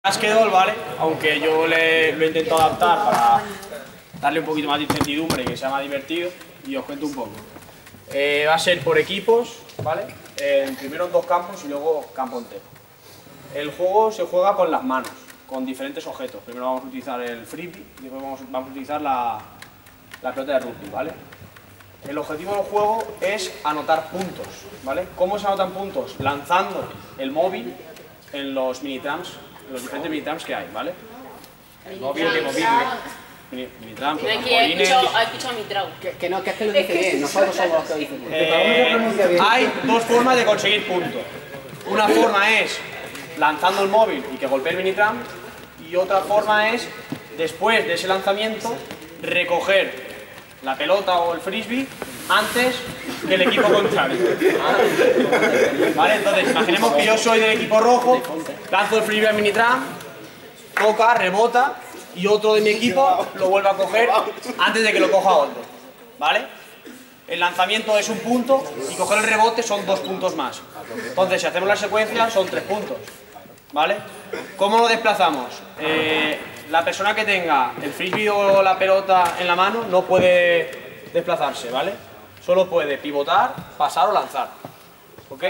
Basketball, ¿vale? Aunque yo lo he intentado adaptar para darle un poquito más de incertidumbre y que sea más divertido, y os cuento un poco. Va a ser por equipos, ¿vale? Primero en 2 campos y luego campo entero. El juego se juega con las manos, con diferentes objetos. Primero vamos a utilizar el frisbee y después vamos a utilizar la pelota de rugby, ¿vale? El objetivo del juego es anotar puntos, ¿vale? ¿Cómo se anotan puntos? Lanzando el móvil en los minitrams, los diferentes minitrams que hay, ¿vale? Móvil, minitrams, He escuchado mi trago. Que no, que es que lo dice bien, nosotros somos los que dicen bien. Hay 2 formas de conseguir puntos. Una forma es lanzando el móvil y que golpee el minitram, y otra forma es, después de ese lanzamiento, recoger la pelota o el frisbee antes que el equipo contrario. ¿Vale? Entonces, imaginemos que yo soy del equipo rojo, lanzo el frisbee al minitram, toca, rebota, y otro de mi equipo lo vuelve a coger antes de que lo coja otro. ¿Vale? El lanzamiento es 1 punto y coger el rebote son 2 puntos más. Entonces, si hacemos la secuencia, son 3 puntos. ¿Vale? ¿Cómo lo desplazamos? La persona que tenga el frisbee o la pelota en la mano no puede desplazarse, ¿vale? Solo puede pivotar, pasar o lanzar. ¿Ok?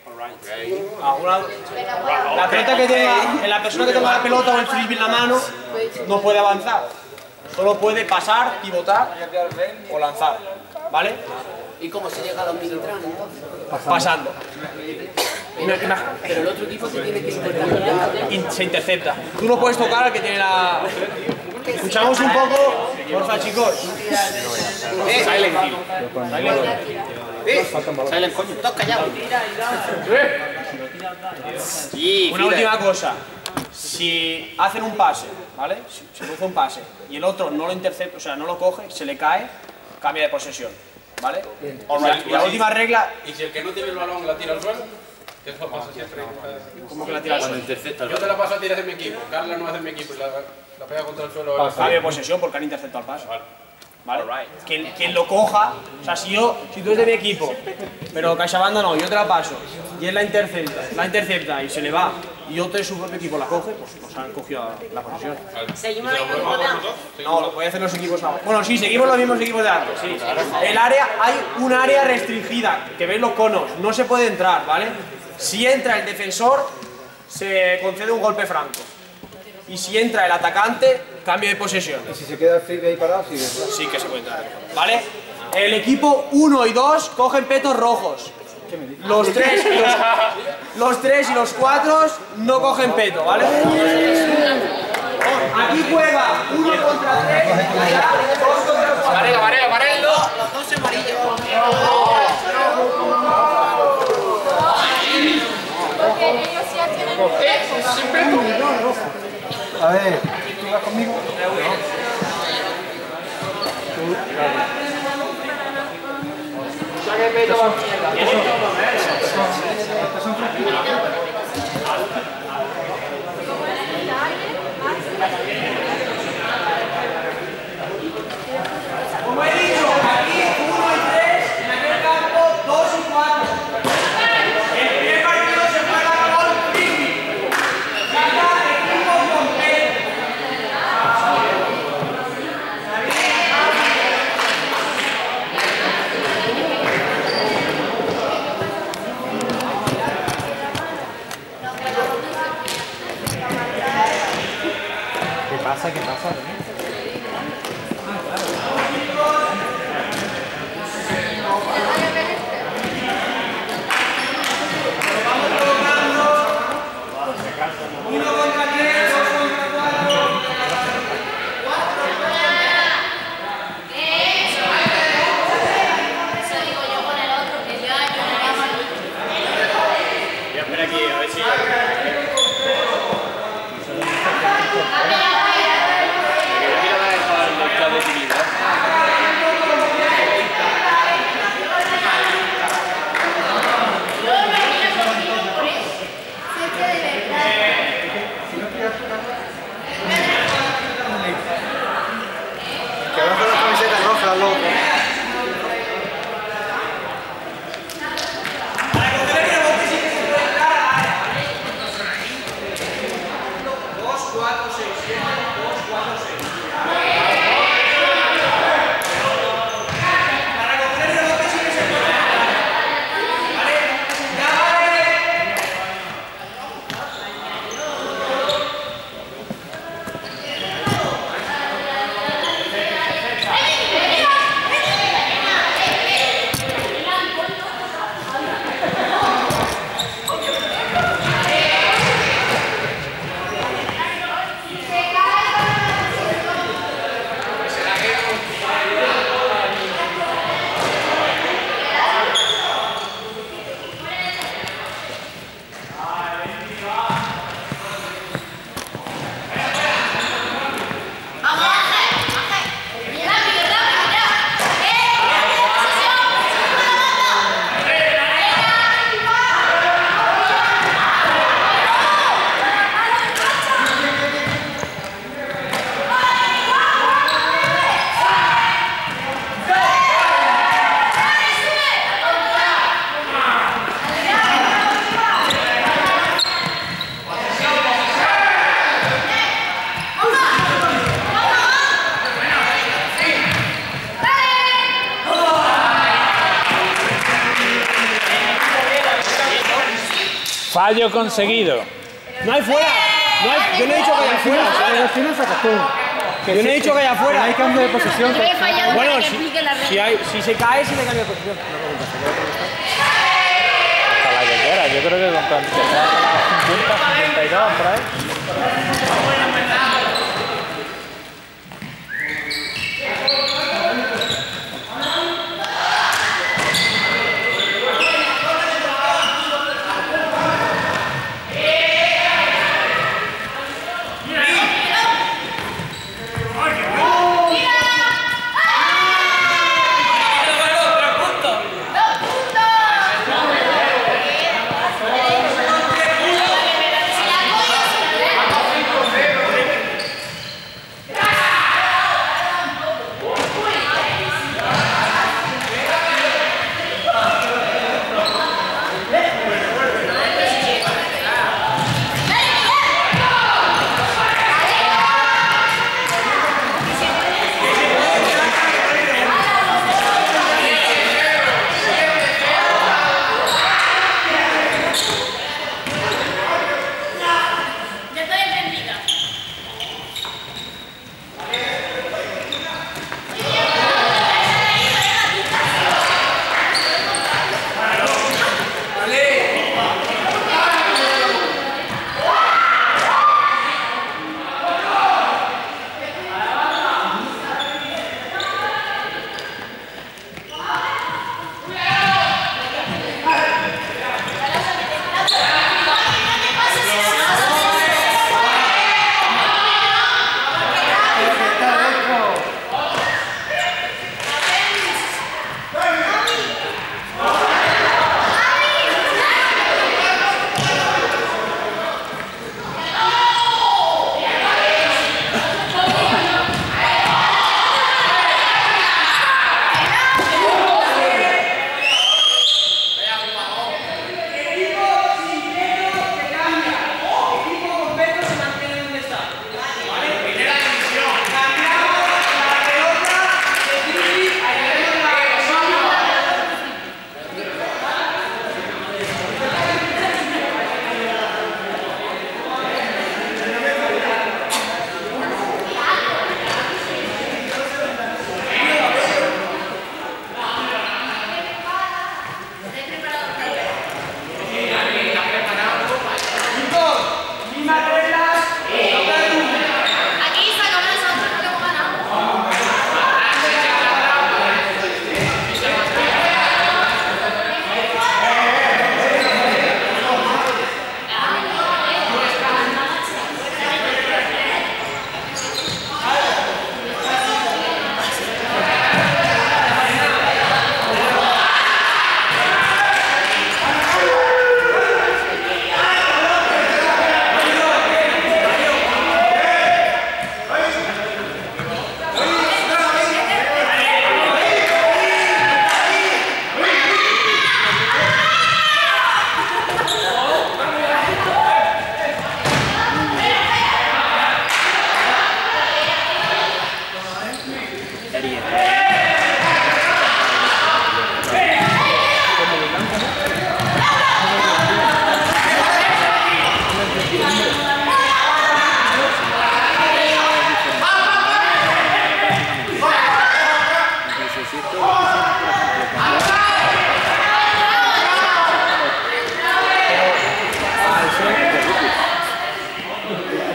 La persona que tenga la pelota o el frisbee en la mano no puede avanzar. Solo puede pasar, pivotar o lanzar. ¿Vale? ¿Y cómo se llega a los minitrams entonces? Pasando. Pero el otro equipo se tiene que interceptar. Se intercepta. Tú no puedes tocar al que tiene la... Escuchamos un poco, porfa, chicos. Silent. Silent, coño, todos callados. Una última cosa. Si hacen un pase, ¿vale? Si se produce un pase y el otro no lo intercepta, o sea, no lo coge, se le cae, cambia de posesión. ¿Vale? Y la última regla... ¿Y si el que no tiene el balón la tira al suelo? ¿Qué eso pasa siempre? ¿Cómo que la tira al suelo? Yo te la paso a ti de mi equipo, Carla no es de mi equipo y la pega contra el suelo. Cambio de posesión porque han interceptado el pase. ¿Vale? Quien lo coja, o sea, si tú eres de mi equipo, pero CaixaBank no, yo te la paso y él la intercepta y se le va y otro de su propio equipo la coge, pues nos han cogido la posesión. Seguimos la misma jugada. No, lo pueden hacer los equipos ahora. Bueno, sí, seguimos los mismos equipos de antes, sí. El área, hay un área restringida, que veis los conos, no se puede entrar, ¿vale? Si entra el defensor, se concede un golpe franco. Y si entra el atacante, cambio de posesión. ¿Y si se queda el frisbee ahí parado? Sí que se puede entrar, ¿vale? El equipo 1 y 2 cogen petos rojos. Los 3 y los 4 no cogen peto, ¿vale? Aquí juega 1 contra 3, 2 contra 4. Amarelo. Los dos amarillos. Porque ellos ya tienen... A ver, ¿tú vas conmigo? Como he dicho, aquí 1 y 3, en aquel campo 2 y 4. El primer partido se juega con frisbee. Cada equipo con peto. ¿Qué pasa? 4, 6, 7, 2, 4, 6. Para coger el rebote sí que se puede. ¿Vale? Fallo conseguido. No hay fuera. No hay, yo no he dicho que haya fuera. Al final sacas tú. Yo no he dicho que haya fuera. Hay cambio de posición. Yo he fallado Bueno, para que explique la regla. si se cae, sí le cambia de posición. Hasta la que quiera. Yo creo que con 50, 52 por ahí.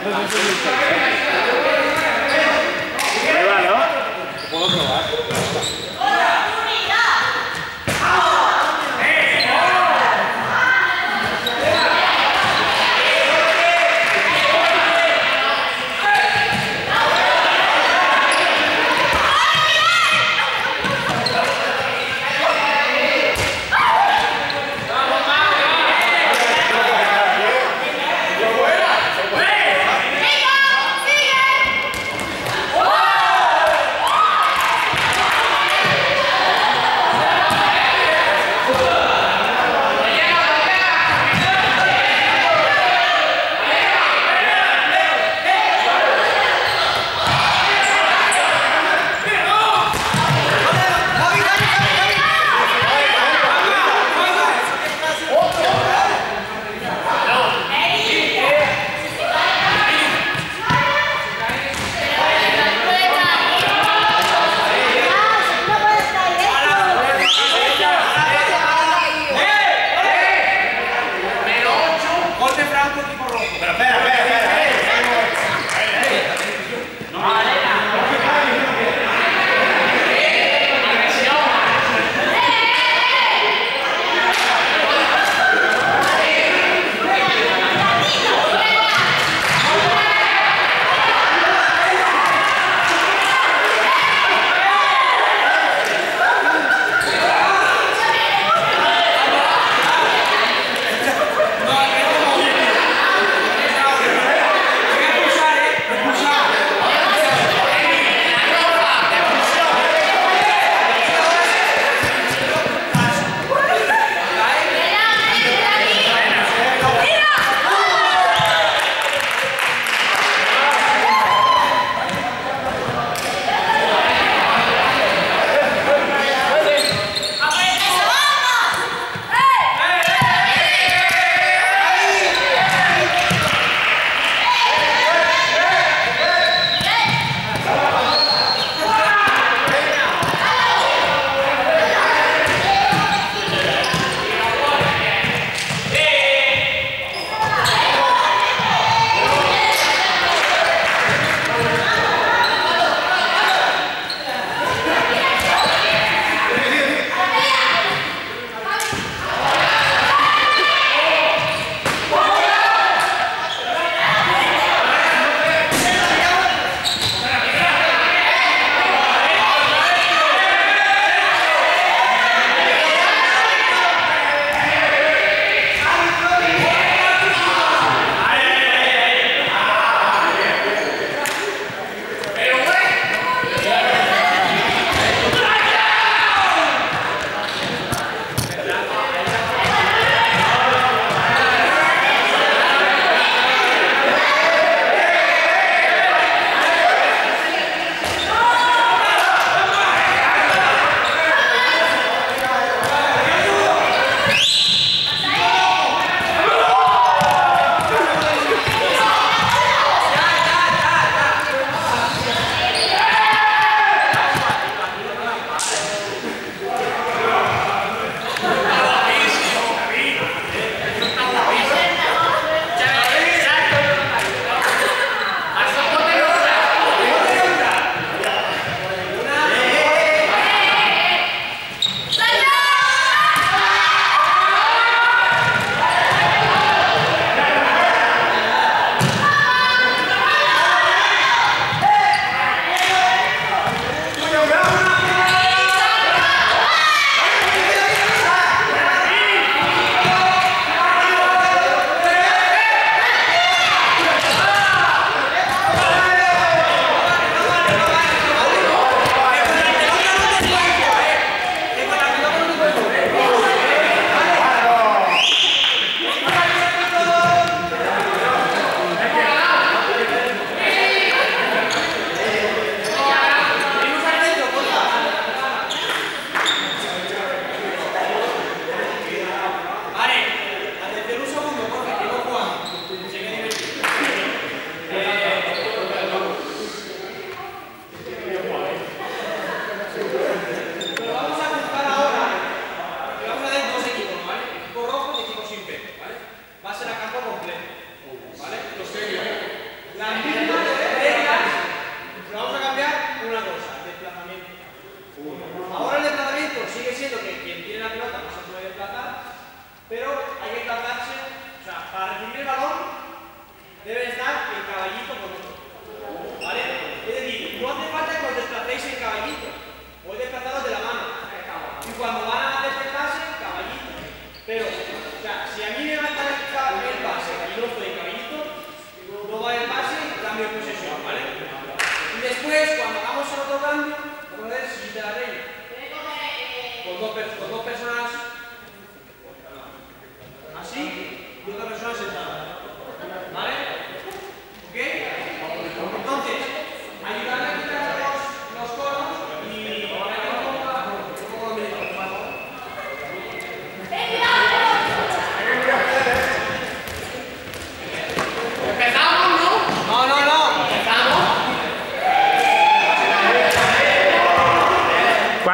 Pruébalo. Puedo probar.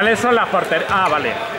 ¿Cuáles son las porterías? Ah, vale.